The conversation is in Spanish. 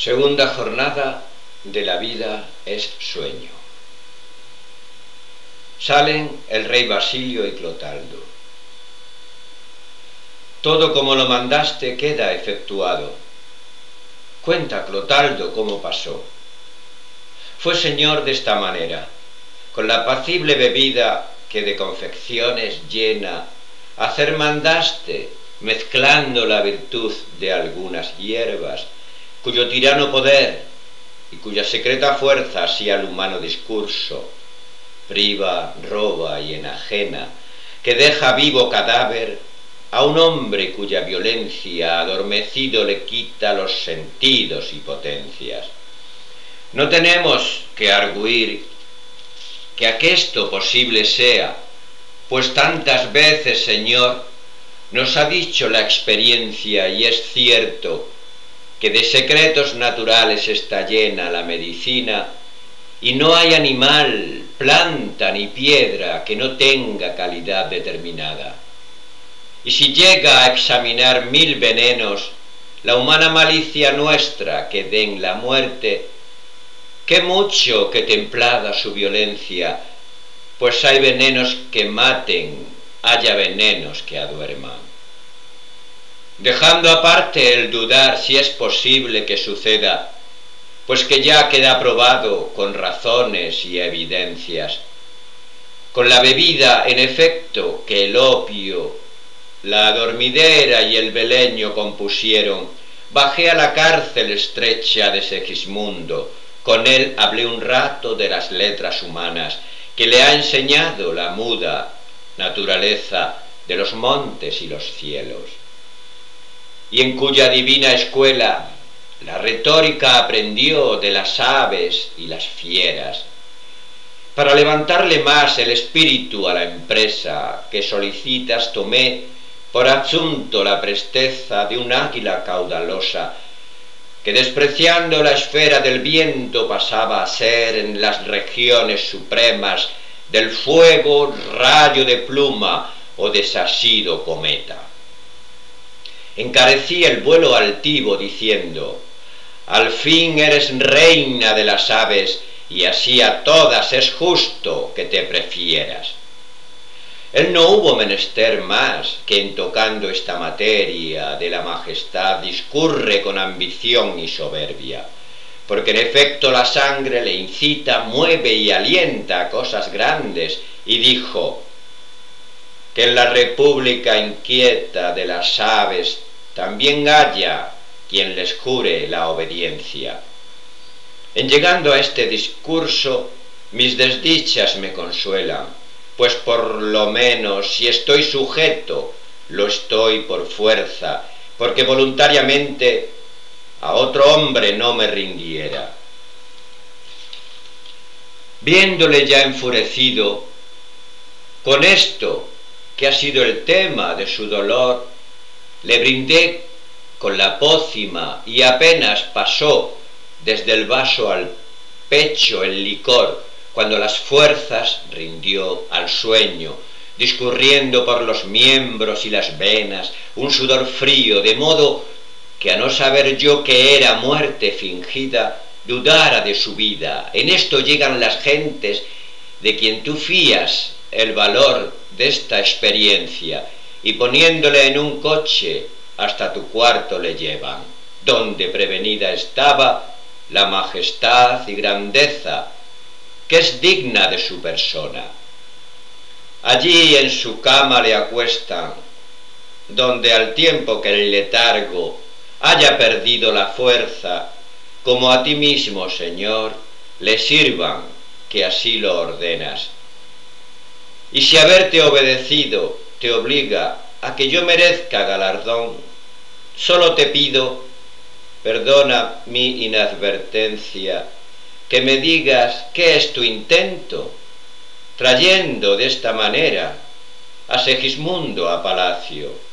Segunda jornada de la vida es sueño. Salen el rey Basilio y Clotaldo. Todo como lo mandaste queda efectuado. Cuenta, Clotaldo, cómo pasó. Fue señor de esta manera, con la apacible bebida que de confecciones llena, hacer mandaste, mezclando la virtud de algunas hierbas, cuyo tirano poder y cuya secreta fuerza así al humano discurso priva, roba y enajena, que deja vivo cadáver a un hombre cuya violencia adormecido le quita los sentidos y potencias. No tenemos que arguir que aquesto posible sea, pues tantas veces, Señor, nos ha dicho la experiencia, y es cierto que de secretos naturales está llena la medicina, y no hay animal, planta ni piedra que no tenga calidad determinada. Y si llega a examinar 1000 venenos, la humana malicia nuestra que den la muerte, qué mucho que templada su violencia, pues hay venenos que maten, haya venenos que aduerman. Dejando aparte el dudar si es posible que suceda, pues que ya queda probado con razones y evidencias. Con la bebida, en efecto, que el opio, la dormidera y el beleño compusieron, bajé a la cárcel estrecha de Segismundo. Con él hablé un rato de las letras humanas, que le ha enseñado la muda naturaleza de los montes y los cielos, y en cuya divina escuela la retórica aprendió de las aves y las fieras, para levantarle más el espíritu a la empresa que solicitas. Tomé por asunto la presteza de un águila caudalosa, que despreciando la esfera del viento pasaba a ser en las regiones supremas del fuego rayo de pluma o desasido cometa. Encarecí el vuelo altivo diciendo: al fin eres reina de las aves, y así a todas es justo que te prefieras. Él no hubo menester más que en tocando esta materia de la majestad discurre con ambición y soberbia, porque en efecto la sangre le incita, mueve y alienta a cosas grandes, y dijo que en la república inquieta de las aves también haya quien les jure la obediencia. En llegando a este discurso, mis desdichas me consuelan, pues por lo menos si estoy sujeto, lo estoy por fuerza, porque voluntariamente a otro hombre no me rindiera. Viéndole ya enfurecido, con esto, que ha sido el tema de su dolor, le brindé con la pócima, y apenas pasó desde el vaso al pecho el licor, cuando las fuerzas rindió al sueño, discurriendo por los miembros y las venas un sudor frío, de modo que a no saber yo que era muerte fingida, dudara de su vida. En esto llegan las gentes de quien tú fías el valor de esta experiencia, y poniéndole en un coche hasta tu cuarto le llevan, donde prevenida estaba la majestad y grandeza que es digna de su persona. Allí en su cama le acuestan, donde al tiempo que el letargo haya perdido la fuerza, como a ti mismo, Señor, le sirvan, que así lo ordenas. Y si haberte obedecido te obliga a que yo merezca galardón, solo te pido, perdona mi inadvertencia, que me digas qué es tu intento, trayendo de esta manera a Segismundo a palacio.